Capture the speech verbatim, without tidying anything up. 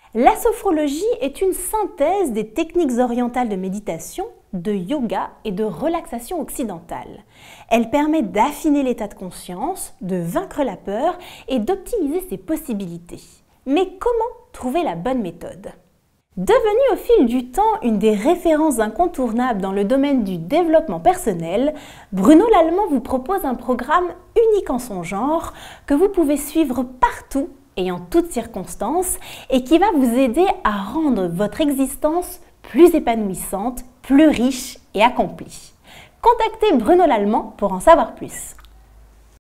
La sophrologie est une synthèse des techniques orientales de méditation, de yoga et de relaxation occidentale. Elle permet d'affiner l'état de conscience, de vaincre la peur et d'optimiser ses possibilités. Mais comment trouver la bonne méthode ? Devenue au fil du temps une des références incontournables dans le domaine du développement personnel, Bruno Lallemand vous propose un programme unique en son genre que vous pouvez suivre partout et en toutes circonstances et qui va vous aider à rendre votre existence plus épanouissante, plus riche et accomplie. Contactez Bruno Lallemand pour en savoir plus.